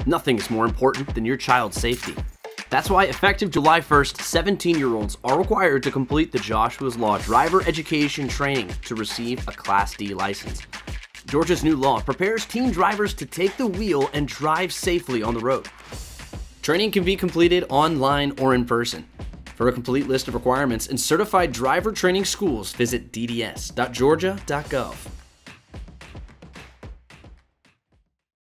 Nothing is more important than your child's safety. That's why effective July 1st, 17-year-olds are required to complete the Joshua's Law driver education training to receive a Class D license. Georgia's new law prepares teen drivers to take the wheel and drive safely on the road. Training can be completed online or in person. For a complete list of requirements and certified driver training schools, visit dds.georgia.gov.